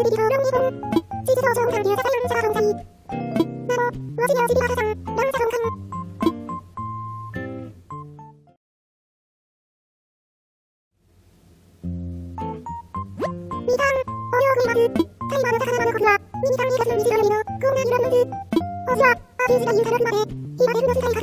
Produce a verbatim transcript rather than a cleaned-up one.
くびりと論議本。地図上上官流さかよん者が存在。なお、わしにおちびはささん、乱者存官。みかん、お料理まず。カイマの魚のコクは、ミニカンミカスの虹色の実の、こんな色の図。星は、アーティージが言うたのりまで、今でふの世界か